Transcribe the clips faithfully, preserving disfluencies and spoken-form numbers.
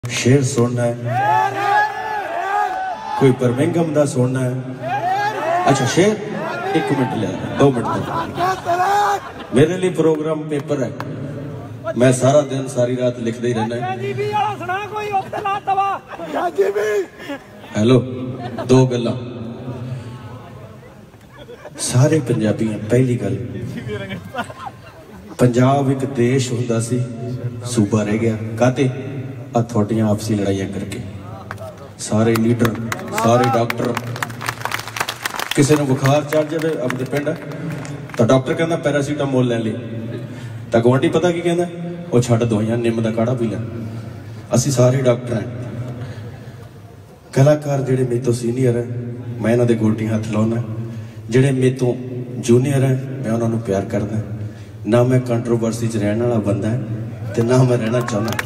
शेर सुनना है, कोई बर्मिंघम दा सुनना है। अच्छा शेर एक मिनट ले दो मिनट मेरे लिए प्रोग्राम पेपर है, मैं सारा दिन सारी रात लिखते ही रहना है। हेलो दो गल्लां सारे पंजाबी पहली गल पंजाब एक देश हुंदा सी, सूबा रह गया काते आ थोड़ियां आपसी लड़ाइयां करके। सारे लीडर सारे डॉक्टर किसी ने बुखार चढ़ जाए अपने पिंड तो डॉक्टर कहना पैरासीटामोल ले ली, तो गुआढ़ी पता की कहना वो छड्ड दवाइयां निम का काढ़ा पी लै। असी सारे डॉक्टर हैं, कलाकार जेडे मेरे तो सीनियर है मैं इन्हों के गोटी हथ लाना, जेडे मेरे तो जूनियर है मैं उन्होंने प्यार करना। ना मैं कंट्रोवर्सी च रहने वाला बंदा है तो ना मैं रहना चाहना।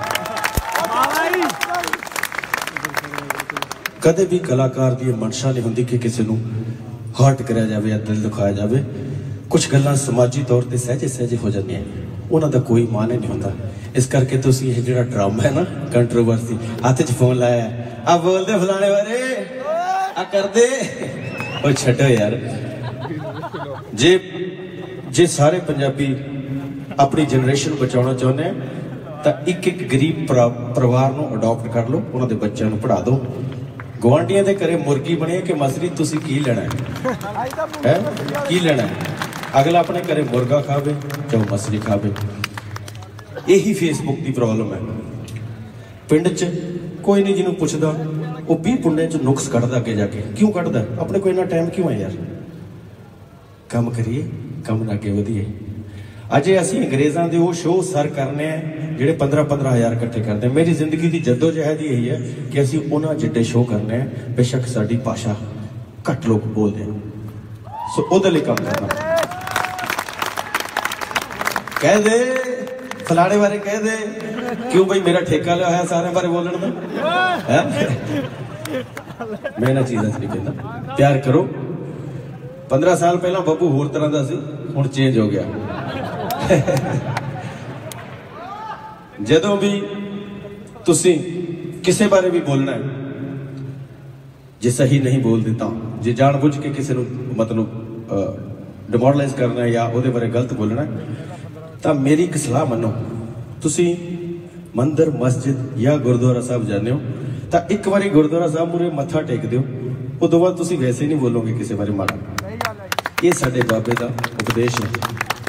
कदे भी कलाकार की मनशा नहीं होंगी कि किसी को हर्ट कराया जाए या दिल दुखाया जाए। कुछ गल्लां समाजी तौर पर सहजे सहजे हो जाती हैं, उन्होंने कोई मान नहीं होता। इस करके तुसी ये जो ड्रामा है ना कंट्रोवर्सी हाथ च फोन लाया आ बोलते फलाने बारे आ कर दे ओ छड्डो यार। जे जे सारे पंजाबी अपनी जनरेशन बचाना चाहते हैं तो एक एक गरीब परिवार को अडॉप्ट कर लो, उन्होंने बच्चों को पढ़ा दो। गुआढ़ियां के घरे मुर्गी बनी है कि मसरी तुसी की लेना है, है? की लेना है? अगला अपने घरे मुर्गा खावे चाहे मसरी खावे। यही फेसबुक की प्रॉब्लम है। पिंड च कोई नहीं जिन्होंने पुछदा वो भी पुंडे च नुक्स कढ़दा अगे जाके। क्यों कढ़दा? अपने को इन्ना टाइम क्यों है यार? काम करिए, काम अगे वधिए। अजे असी अंग्रेज़ों के वो शो सर करने हैं जेडे पंद्रह पंद्रह हज़ार इकट्ठे करते हैं। मेरी जिंदगी की जद्दोजहद यही है कि असी उन्होंने जिड्डे शो करने हैं, बेशक साडी भाषा घट लोग बोलते हैं, सो उहदे लई काम करना। कह दे फलाने बारे कह दे, क्यों भाई मेरा ठेका लिया है सारे बारे बोलने का। मैं इन्हां चीज़ां च नहीं कहता। प्यार करो। पंद्रह साल पहला बब्बू होर तरह का सी, हुण चेंज हो गया। जदों भी तुसी किसी बारे भी बोलना है, जे सही नहीं बोल देता, जे जानबूझ के किसी को मतलब डिमोरलाइज करना है या उहदे बारे गलत बोलना है, तो मेरी एक सलाह मनो। तुसी मंदिर मस्जिद या गुरुद्वारा साहब जाने हो तो एक बार गुरुद्वारा साहब मूहरे मत्था टेक दो, उस बाद तुसी वैसे नहीं बोलोगे किसी बारे माड़ा। ये साडे बाबे का उपदेश है।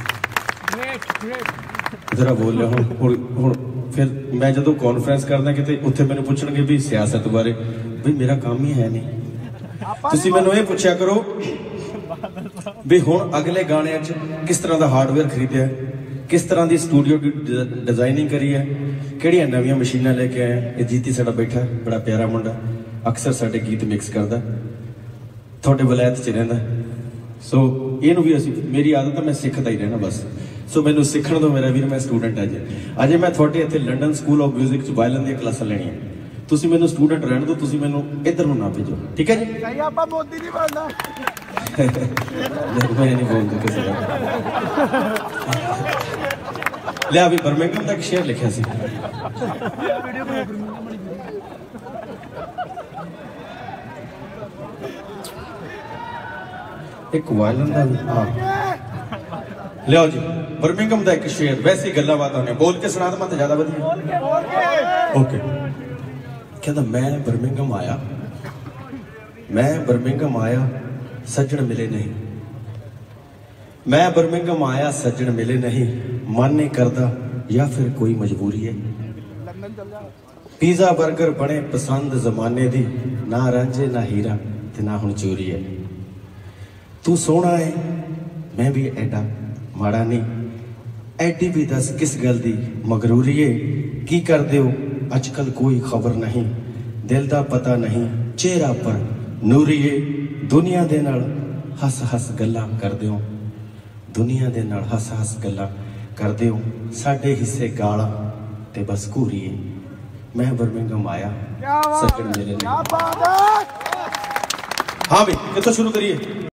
जरा बोल रहा हूँ फिर मैं जो कॉन्फ्रेंस करना कि उत्थे मैंने पूछणगे भी सियासत बारे, भी मेरा काम ही है नहीं। तुसी मैनू ये पूछा करो भी हुण अगले गाने किस तरह का हार्डवेयर खरीदया है, किस तरह की स्टूडियो की डिजाइनिंग करी है, किहड़ियां नवीं मशीनां लेके आए हैं। ये जीती साडा बैठा बड़ा प्यारा मुंडा, अक्सर साडे गीत मिक्स करदा, तुहाडे वलायत च रहिंदा। सो इहनू भी असीं मेरी आदत है मैं सिखदा ही रहना बस। सो मैनू सीखण दो मेरा वीर, मैं स्टूडेंट अजे अजे मैं थोड़े इत्थे लंडन स्कूल ऑफ म्यूजिक च वायलिन दी क्लासां लैणियां। तुसीं मैनू स्टूडेंट रहण दो, तुसीं मैनू इधर नूं ना भेजो, ठीक है जी? कहीं आपां मोदी नहीं बनना। मैं नहीं बोलदा किसी दा। लिया भी बर्मिंघम दा एक शेर लिखिया सी। एक वायलिन दा हां लिया जी बर्मिंघम दा एक शेर। वैसे ही गल्लां बातां ने बोल के सुना दे, मैं ज्यादा वधिया। ओके कहता मैं बर्मिंघम आया, मैं बर्मिंघम आया सज्जन मिले नहीं, मैं बर्मिंघम आया सज्जन मिले नहीं, मन नहीं करता या फिर कोई मजबूरी है। पिज़्ज़ा बर्गर बने पसंद जमाने दी, ना रांझे ना हीरा ते ना हुण चोरी है। तू सोहना है मैं भी एडा माड़ा नहीं, एडी भी दस किस गल दी मगरूरी है। की कर दो अजकल कोई खबर नहीं, दिल दा पता नहीं चेहरा पर नूरी है। दुनिया दे नाल हस हस गल्लां कर दिओ, दुनिया दे नाल हस हस गल्लां कर दिओ, साडे हिस्से गाला ते बस घूरी है। मैं बर्मिंघम आया सज्जन मेरे नहीं। हाँ भी कितों शुरू करिए।